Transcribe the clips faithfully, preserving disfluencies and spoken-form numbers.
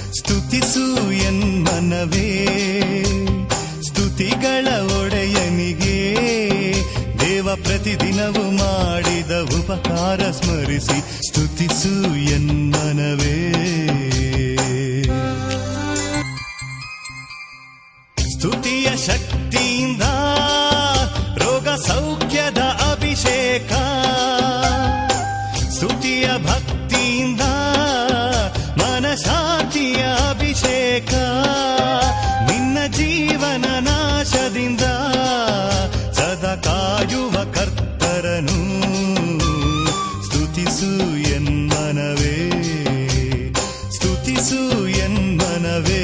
ಸ್ತುತಿಸು ಎನ್ಮನವೇ ಸ್ತುತಿಗಳ ಒಡೆಯನಿಗೆ ದೇವ ಪ್ರತಿದಿನವೂ ಮಾಡಿದ ಉಪಕಾರ ಸ್ಮರಿಸಿ ಸ್ತುತಿಸು ಎನ್ಮನವೇ. ಸ್ತುತಿಯ ಶಕ್ತಿಯಿಂದ ರೋಗ ಸೌಖ್ಯದ ಅಭಿಷೇಕ, ಸ್ತುತಿಯ ಭಕ್ತಿಯಿಂದ ಮನಶಾಂತಿಯ ಅಭಿಷೇಕ, ನಿನ್ನ ಜೀವನ ನಾಶದಿಂದ ಸದಾ ಕಾಯುವ ಕರ್ತರನು ಸ್ತುತಿಸು ಎನ್ಮನವೇ ಸ್ತುತಿಸು ಎನ್ಮನವೇ.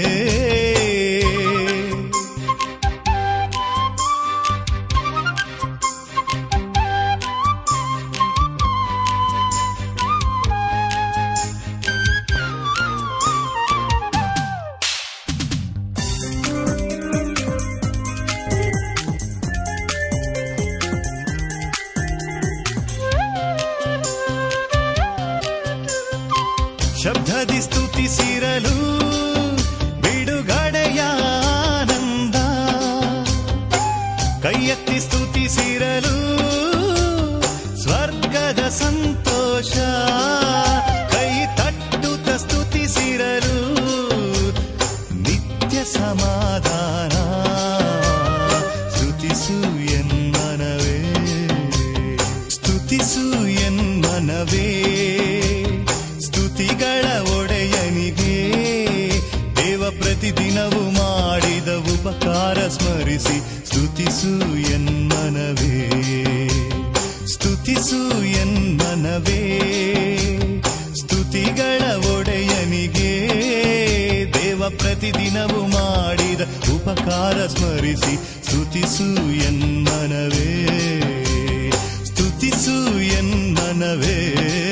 ಶಬ್ದದಿ ಸ್ತುತಿಸಿರಲು ಬಿಡುಗಡೆಯ ಆನಂದ, ಕೈಯೆತ್ತಿ ಸ್ತುತಿಸಿರಲು ಸ್ವರ್ಗದ ಸಂತೋಷ, ಕೈ ತಟ್ಟುತ್ತ ಸ್ತುತಿಸಿರಲು ನಿತ್ಯ ಸಮಾಧಾನ. ಸ್ತುತಿಸು ಎನ್ಮನವೇ ಸ್ತುತಿಸು ಎನ್ಮನವೇ ಸ್ತುತಿಗಳ ಒಡೆಯನಿಗೆ ದೇವ ಪ್ರತಿದಿನವೂ ಮಾಡಿದ ಉಪಕಾರ ಸ್ಮರಿಸಿ ಸ್ತುತಿಸು ಎನ್ಮನವೇ ಸ್ತುತಿಸು ಎನ್ಮನವೇ ಸ್ತುತಿಗಳ ಒಡೆಯನಿಗೆ ದೇವ ಪ್ರತಿದಿನವೂ ಮಾಡಿದ ಉಪಕಾರ ಸ್ಮರಿಸಿ ಸ್ತುತಿಸು ಎನ್ಮನವೇ ಸ್ತುತಿಸು ಎನ್ಮನವೇ.